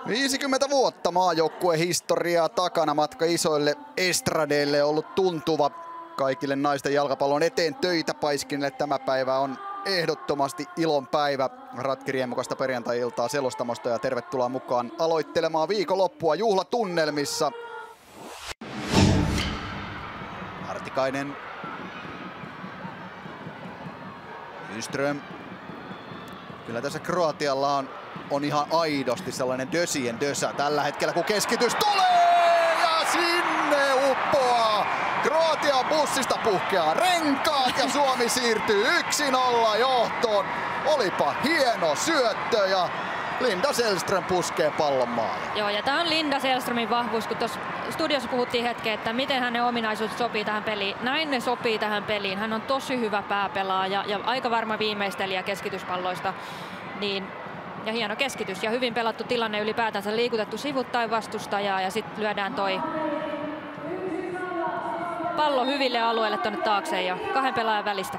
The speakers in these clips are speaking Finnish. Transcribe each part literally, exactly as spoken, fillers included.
viisikymmentä vuotta maajoukkueen historiaa takana, matka isoille estradeille ollut tuntuva. Kaikille naisten jalkapallon eteen töitä paiskinille tämä päivä on ehdottomasti ilon päivä. Ratki riemukasta perjantai-iltaa selostamosta ja tervetuloa mukaan aloittelemaan viikonloppua juhlatunnelmissa. Hartikainen. Nyström. Kyllä tässä Kroatialla on, on ihan aidosti sellainen dösien dösä tällä hetkellä, kun keskitys tulee ja sinne uppoaa. Kroatian bussista puhkeaa renkaat ja Suomi siirtyy yksi nolla johtoon. Olipa hieno syöttö ja Linda Sällström puskee pallon maaliin. Joo, ja tämä on Linda Sällströmin vahvuus, kun tuossa studiossa puhuttiin hetken, että miten hänen ominaisuudet sopii tähän peliin. Näin ne sopii tähän peliin. Hän on tosi hyvä pääpelaaja ja aika varma viimeistelijä keskityspalloista. Niin, ja hieno keskitys ja hyvin pelattu tilanne ylipäätänsä, liikutettu sivuttain vastustajaa ja sitten lyödään toi pallo hyville alueille tuonne taakse ja kahden pelaajan välistä.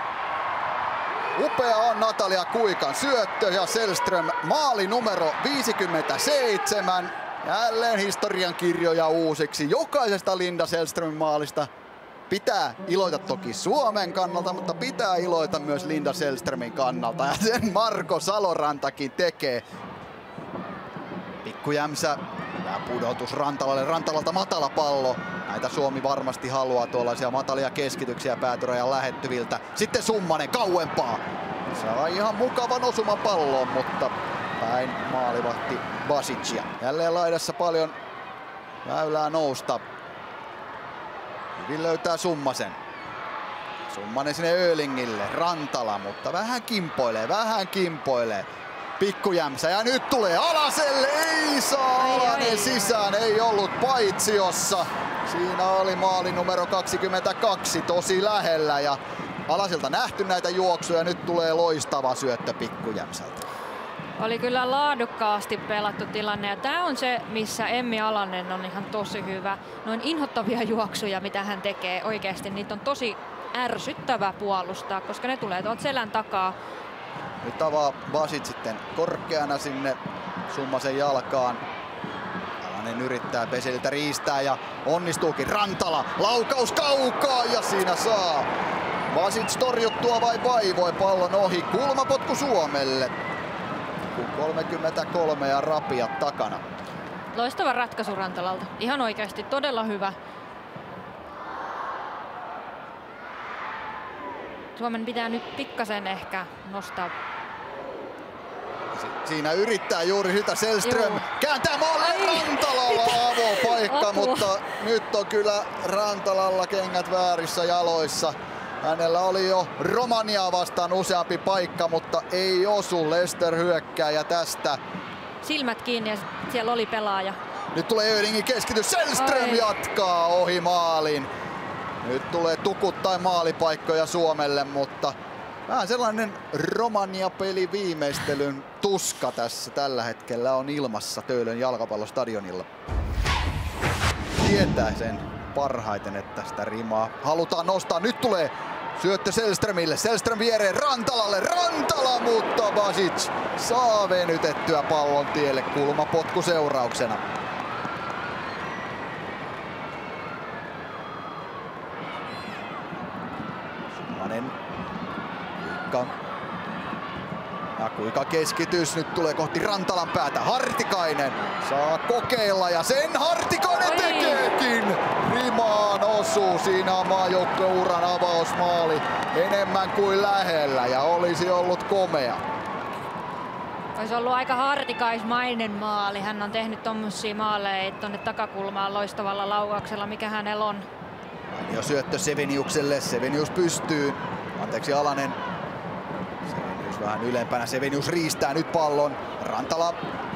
Upea on Natalia Kuikan syöttö ja Sällström maali numero viisikymmentäseitsemän. Jälleen historian kirjoja uusiksi. Jokaisesta Linda Sällströmin maalista pitää iloita toki Suomen kannalta, mutta pitää iloita myös Linda Sällströmin kannalta. Ja sen Marko Salorantakin tekee. Pikkujämsä. Hyvä pudotus Rantalalle. Rantalalta matala pallo. Näitä Suomi varmasti haluaa, tuollaisia matalia keskityksiä päätyrajan lähettyviltä. Sitten Summanen kauempaa. Saa ihan mukavan osuman palloon, mutta päin maalivahti Basicia. Jälleen laidassa paljon väylää nousta. Hyvin löytää Summasen. Summanen sinne Öhlingille. Rantala, mutta vähän kimpoilee, vähän kimpoilee. Pikkujämsä ja nyt tulee Alaselle, ei saa Alanen sisään, ei ollut paitsiossa. Siinä oli maali numero kaksikymmentäkaksi tosi lähellä ja Alaselta nähty näitä juoksuja, nyt tulee loistava syöttö Pikkujämsältä. Oli kyllä laadukkaasti pelattu tilanne ja tämä on se, missä Emmi Alanen on ihan tosi hyvä. Noin inhottavia juoksuja, mitä hän tekee oikeasti, niitä on tosi ärsyttävä puolustaa, koska ne tulee tuolta selän takaa. Nyt avaa Basic sitten korkeana sinne Summasen jalkaan. Alanen yrittää Peseliltä riistää ja onnistuukin. Rantala, laukaus kaukaa ja siinä saa Basic torjuttua vai vaivoi pallon ohi. Kulmapotku Suomelle. kolmekymmentäkolme ja rapiat takana. Loistava ratkaisu Rantalalta. Ihan oikeasti todella hyvä. Suomen pitää nyt pikkasen ehkä nostaa. Si siinä yrittää juuri sitä Sällström. Juu. Kääntää maalle Rantalalla avopaikka, mutta nyt on kyllä Rantalalla kengät väärissä jaloissa. Hänellä oli jo Romaniaa vastaan useampi paikka, mutta ei osu. Lester hyökkääjä tästä. Silmät kiinni ja siellä oli pelaaja. Nyt tulee Öhlingin keskitys. Sällström Ai. jatkaa ohi maalin. Nyt tulee tukuttain maalipaikkoja Suomelle, mutta vähän sellainen Romania-peli viimeistelyn tuska tässä tällä hetkellä on ilmassa Töölön jalkapallostadionilla. Tietää sen parhaiten, että sitä rimaa halutaan nostaa. Nyt tulee syöttö Sällströmille. Sällström viereen Rantalalle. Rantala, mutta Basic saa venytettyä pallon tielle kulmapotku seurauksena. Kuikka. Ja Kuika keskitys nyt tulee kohti Rantalan päätä. Hartikainen saa kokeilla ja sen Hartikainen Oi. tekeekin. Rimaan osuu. Siinä on maajoukkueuran avausmaali enemmän kuin lähellä ja olisi ollut komea. Olisi ollut aika hartikaismainen maali. Hän on tehnyt tommosia maaleja tuonne takakulmaan loistavalla laukauksella, mikä hänellä on. Jo syöttö Seveniukselle. Sevenius pystyy. Anteeksi Alanen. Sevenius vähän ylempänä. Sevenius riistää nyt pallon. Rantala.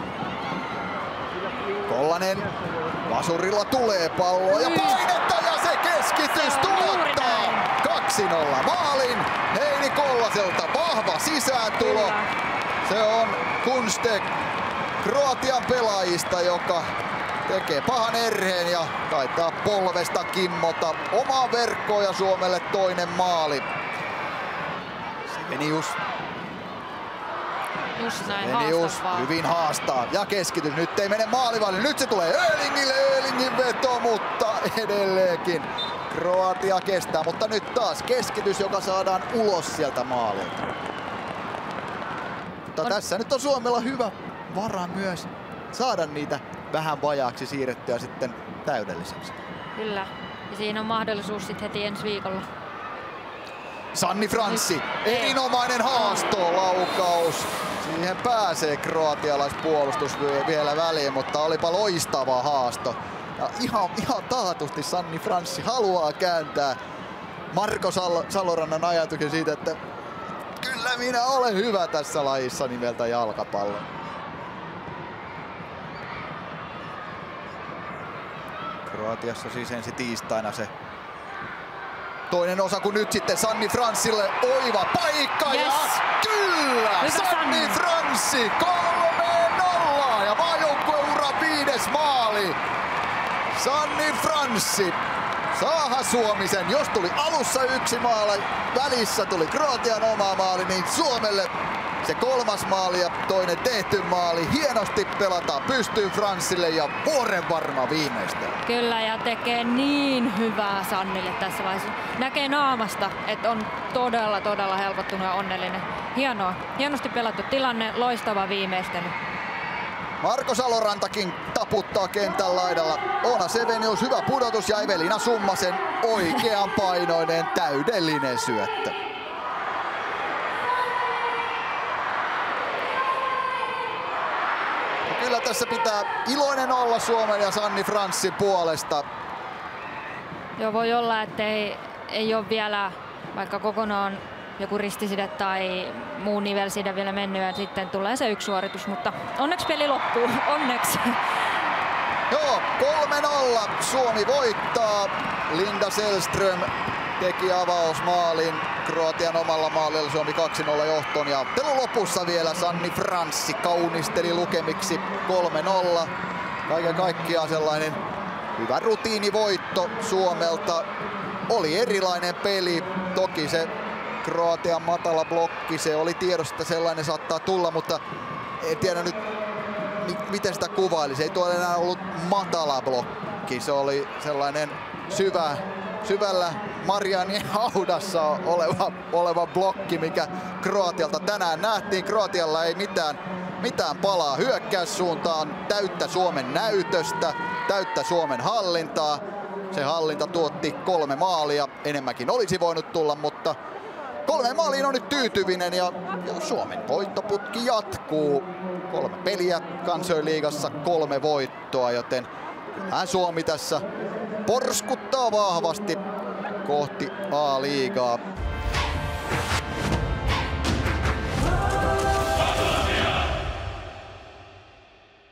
Kollanen. Vasurilla tulee palloa ja painetta ja se keskitys tuottaa. kaksi nolla maalin. Heini Kollaselta vahva sisääntulo. Se on Kunstek Kroatian pelaajista, joka tekee pahan erheen ja taitaa polvesta kimmota omaan verkkoon ja Suomelle toinen maali. Sevenius. Just näin, Enius haastavaa. hyvin haastaa ja keskitys. Nyt ei mene maalivahdille. Nyt se tulee Öhlingille. Öhlingin veto, mutta edelleenkin Kroatia kestää. Mutta nyt taas keskitys, joka saadaan ulos sieltä maalilta. Mutta on. Tässä nyt on Suomella hyvä vara myös saada niitä vähän vajaaksi siirrettyä sitten täydelliseksi. Kyllä. Ja siinä on mahdollisuus sitten heti ensi viikolla. Sanni Franssi, erinomainen haasto, laukaus. Siihen pääsee kroatialaispuolustus vielä väliin, mutta olipa loistava haasto. Ja ihan, ihan taatusti Sanni Franssi haluaa kääntää Marko Sal Salorannan ajatuksen siitä, että kyllä minä olen hyvä tässä lajissa nimeltä jalkapallo. Kroatiassa siis ensi tiistaina se toinen osa, kun nyt sitten Sanni Franssille oiva paikka. Yes. Ja kyllä! Hyvä Sanni, Sanni Franssi kolme nolla ja maajoukkueuran viides maali. Sanni Franssi saaha Suomisen. Jos tuli alussa yksi maali, välissä tuli Kroatian oma maali, niin Suomelle se kolmas maali ja toinen tehty maali. Hienosti pelataan, pystyy Franssille ja vuoren varma viimeistely. Kyllä, ja tekee niin hyvää Sannille tässä vaiheessa. Näkee naamasta, että on todella, todella helpottunut ja onnellinen. Hienoa. Hienosti pelattu tilanne, loistava viimeistely. Marko Salorantakin taputtaa kentän laidalla. Oona Sevenius, hyvä pudotus ja Evelina Summasen oikean painoinen täydellinen syöttö. Kyllä tässä pitää iloinen olla Suomen ja Sanni Franssin puolesta. Joo, voi olla, että ei, ei ole vielä vaikka kokonaan joku ristiside tai muu nivelside vielä mennyt ja sitten tulee se yksi suoritus, mutta onneksi peli loppuu, onneksi. Joo, kolme nolla Suomi voittaa. Linda Sällström teki avausmaalin Kroatian omalla maalilla, Suomi kaksi nolla johtoon ja ottelun lopussa vielä Sanni Franssi kaunisteli lukemiksi kolme nolla. Kaiken kaikkiaan sellainen hyvä rutiinivoitto Suomelta. Oli erilainen peli, toki se Kroatian matala blokki, se oli tiedossa, että sellainen saattaa tulla, mutta en tiedä nyt miten sitä kuvailisi. Ei tuolla enää ollut matala blokki, se oli sellainen syvä, syvällä Marianien haudassa oleva, oleva blokki, mikä Kroatialta tänään nähtiin. Kroatialla ei mitään, mitään palaa hyökkäyssuuntaan, täyttä Suomen näytöstä, täyttä Suomen hallintaa. Se hallinta tuotti kolme maalia, enemmänkin olisi voinut tulla, mutta kolme maaliin on nyt tyytyväinen ja, ja Suomen voittoputki jatkuu. Kolme peliä Kansainliigassa, kolme voittoa, joten kyllähän Suomi tässä porskuttaa vahvasti kohti A-liigaa.